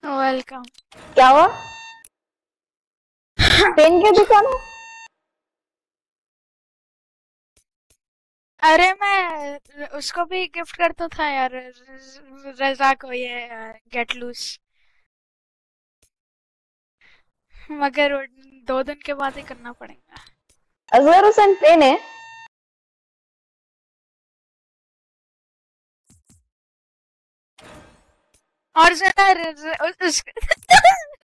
Welcome. क्या हुआ? Pen क्यों दिखाना? अरे मैं उसको भी गिफ्ट करता था यार, रजा को ये गेट लूज, मगर वो 2 दिन के बाद ही करना पड़ेगा। असगर हुसैन पेन है। और जरा